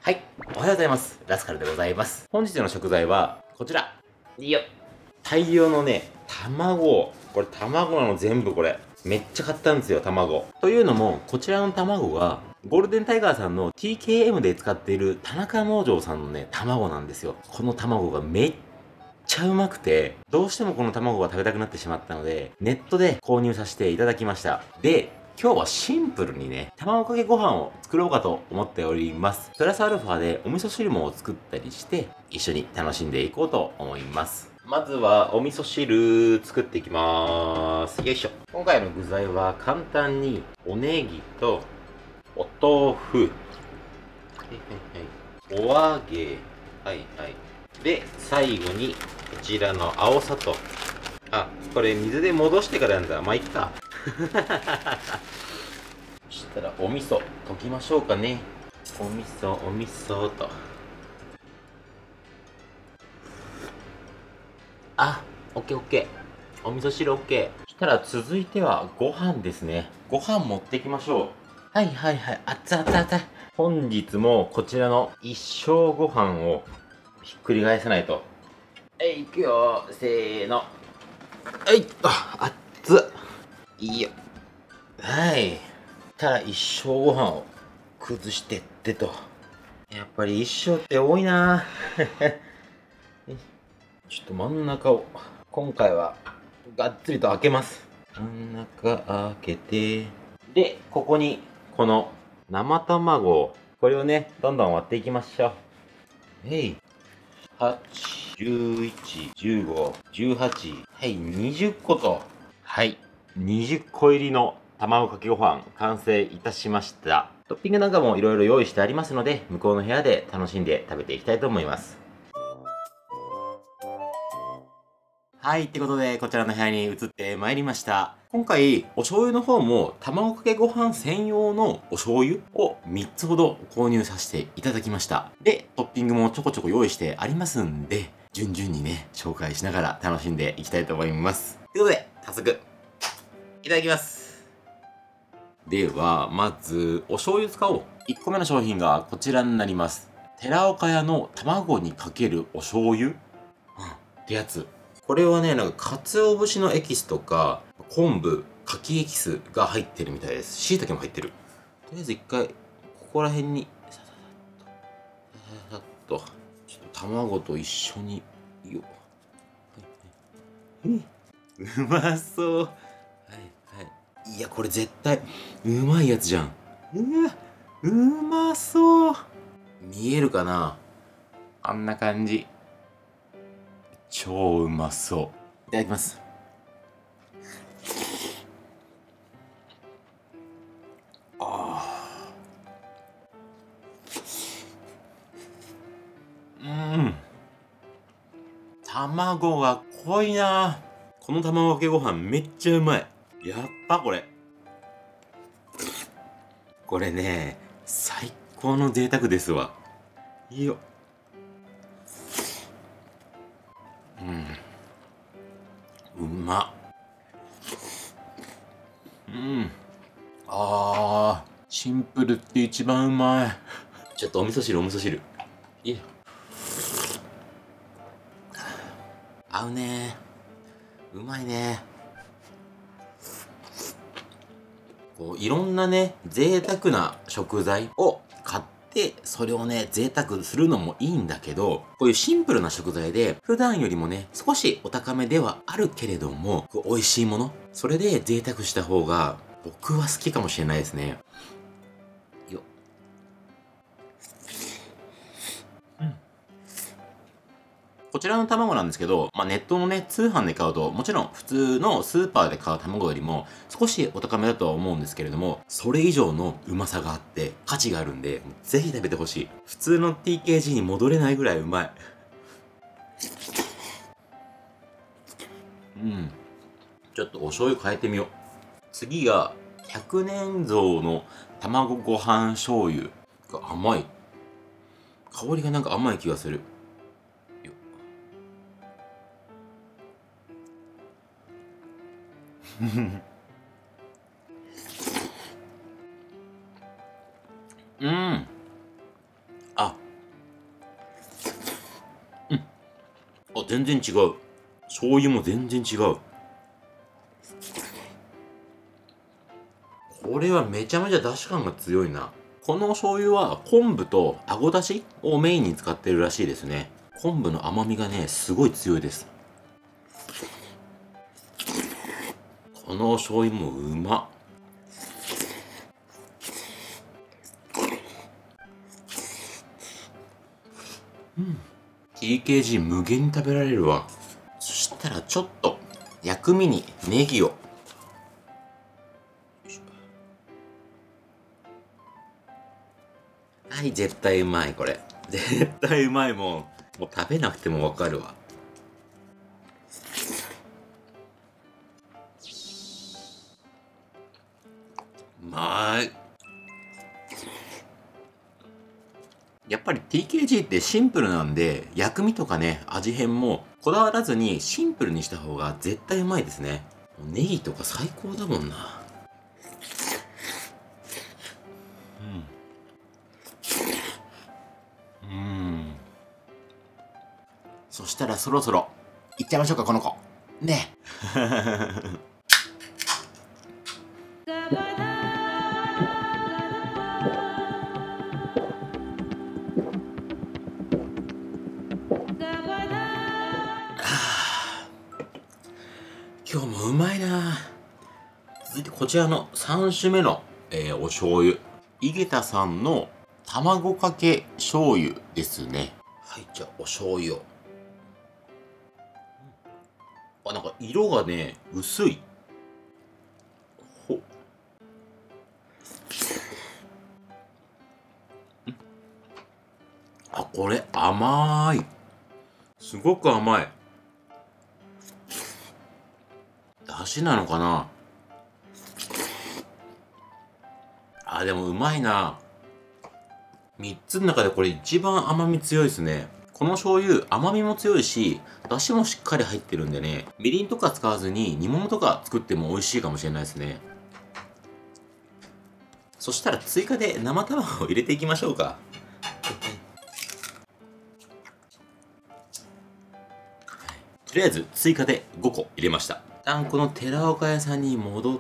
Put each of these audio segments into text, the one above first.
はい、おはようございます。ラスカルでございます。本日の食材は、こちら。いいよ。大量のね、卵。これ卵なの全部これ。めっちゃ買ったんですよ、卵。というのも、こちらの卵が、ゴールデンタイガーさんの TKM で使っている田中農場さんのね、卵なんですよ。この卵がめっちゃうまくて、どうしてもこの卵が食べたくなってしまったので、ネットで購入させていただきました。で、今日はシンプルにね、卵かけご飯を作ろうかと思っております。プラスアルファでお味噌汁も作ったりして、一緒に楽しんでいこうと思います。まずはお味噌汁作っていきまーす。よいしょ。今回の具材は簡単におネギとお豆腐、お揚げ、はいはい。で、最後にこちらの青砂糖。あ、これ水で戻してからなんだ。まあ、いっか。そしたらお味噌溶きましょうかね。お味噌と。あ、オッケーオッケー。お味噌汁オッケー。そしたら続いてはご飯ですね。ご飯持ってきましょう。はいはいはい。熱々熱々。本日もこちらの一升ご飯をひっくり返さないと。いくよ。せーの。はい。あ、熱っ。いいよ。はい。たら一升ご飯を崩してってと。やっぱり一升って多いなちょっと真ん中を、今回はがっつりと開けます。真ん中開けて、で、ここに、この生卵、これをね、どんどん割っていきましょう。8、11、15、18、はい、20個と、はい、20個入りの卵かけご飯完成いたしました。トッピングなんかもいろいろ用意してありますので、向こうの部屋で楽しんで食べていきたいと思います。はい、ってことで、こちらの部屋に移ってまいりました。今回、お醤油の方も、卵かけご飯専用のお醤油を3つほど購入させていただきました。で、トッピングもちょこちょこ用意してありますんで、順々にね、紹介しながら楽しんでいきたいと思います。ということで、早速、いただきます。では、まず、お醤油使おう。1個目の商品がこちらになります。寺岡屋の卵にかけるお醤油、ってやつ。これはね、なんか、鰹節のエキスとか、昆布、柿エキスが入ってるみたいです。椎茸も入ってる。とりあえず一回、ここら辺に、ささっと、ちょっと卵と一緒に、よっ。うまそう。はいはい。いや、これ絶対、うまいやつじゃん。うわ、うまそう。見えるかな？あんな感じ。超うまそう。いただきます。卵が濃いな。この卵かけご飯めっちゃうまい。やっぱこれ。これね、最高の贅沢ですわ。いいよ。うまっ。シンプルって一番うまい。ちょっとお味噌汁。いいよ。合うね。うまいね。こういろんなね、贅沢な食材を買って、それをね、贅沢するのもいいんだけど、こういうシンプルな食材で、普段よりもね、少しお高めではあるけれども、こう美味しいもの、それで贅沢した方が、僕は好きかもしれないですね。よっ。こちらの卵なんですけど、ネットのね、通販で買うと、もちろん普通のスーパーで買う卵よりも少しお高めだとは思うんですけれども、それ以上のうまさがあって、価値があるんで、ぜひ食べてほしい。普通の TKG に戻れないぐらいうまい。ちょっとお醤油変えてみよう。次が、100年蔵の卵ご飯醤油が甘い。香りがなんか甘い気がする。あ、 全然違う。醤油も全然違う。これはめちゃめちゃ出汁感が強いな。この醤油は昆布とあごだしをメインに使ってるらしいですね。昆布の甘みがね、すごい強いです。この醤油もうまっ。TKG 無限に食べられるわ。そしたらちょっと薬味にネギを。はい、絶対うまいこれ。絶対うまい。もう食べなくてもわかるわ。うまい。やっぱり TKG ってシンプルなんで、薬味とかね、味変もこだわらずにシンプルにした方が絶対うまいですね。ネギとか最高だもんな。そしたらそろそろ行っちゃいましょうか、この子。ね今日もうまいな。続いてこちらの3種目の、お醤油。井桁さんの卵かけ醤油ですね。はい、じゃあお醤油を。あ、なんか色がね、薄い。ほ。あ、これ甘い。すごく甘い。だしなのかなあ、でもうまいな。3つの中でこれ一番甘み強いですね。この醤油甘みも強いし、だしもしっかり入ってるんでね、みりんとか使わずに煮物とか作っても美味しいかもしれないですね。そしたら追加で生卵を入れていきましょうか。とりあえず追加で5個入れました。一旦この寺岡屋さんに戻って、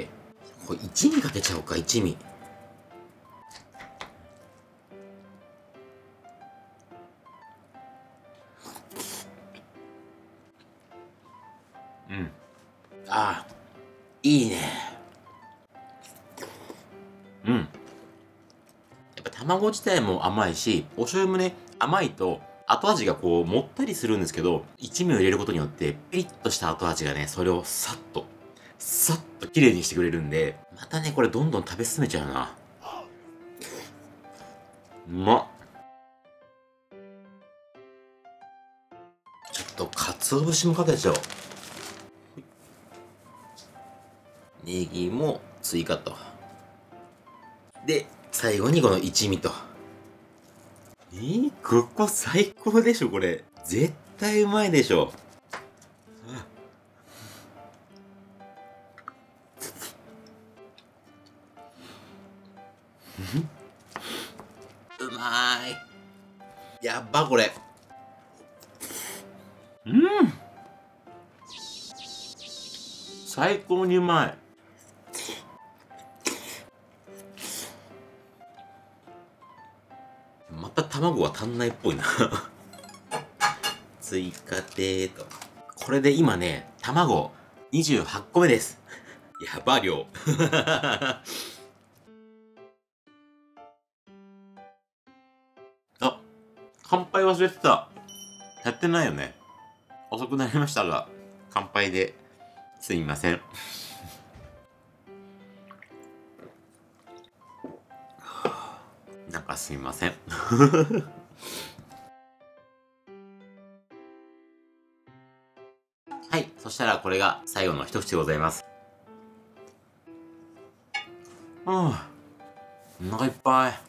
これ一味かけちゃおうか、一味。ああ、いいね。やっぱ卵自体も甘いし、お醤油もね、甘いと後味がこう、もったりするんですけど、一味を入れることによって、ピリッとした後味がね、それをさっと綺麗にしてくれるんで、またね、これどんどん食べ進めちゃうな。うまっ。ちょっと、鰹節もかけちゃおう。ネギも追加と。で、最後にこの一味と。ここ最高でしょ、これ。絶対うまいでしょ。うまーい。やっば、これ。最高にうまい。また卵は足んないっぽいな追加でーと。これで今ね、卵28個目です。やば量あ、乾杯忘れてた。やってないよね。遅くなりましたが、乾杯ですみませんなんかすみませんはい、そしたらこれが最後の一口でございます。お腹いっぱい。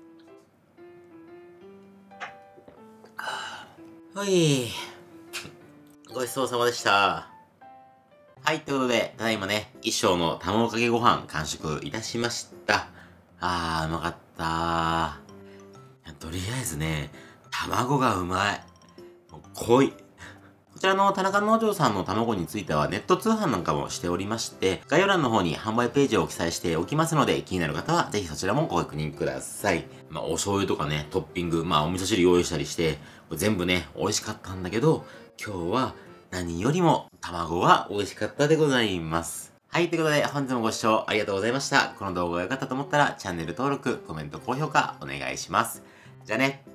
はい。ごちそうさまでした。はい、ということで、ただいまね、一升の卵かけご飯完食いたしました。うまかったとりあえずね、卵がうまい。もう濃い。 こちらの田中農場さんの卵についてはネット通販なんかもしておりまして、概要欄の方に販売ページを記載しておきますので、気になる方はぜひそちらもご確認ください。お醤油とかね、トッピング、お味噌汁用意したりして、全部ね、美味しかったんだけど、今日は何よりも卵は美味しかったでございます。はい、ということで本日もご視聴ありがとうございました。この動画が良かったと思ったらチャンネル登録、コメント、高評価お願いします。じゃあね。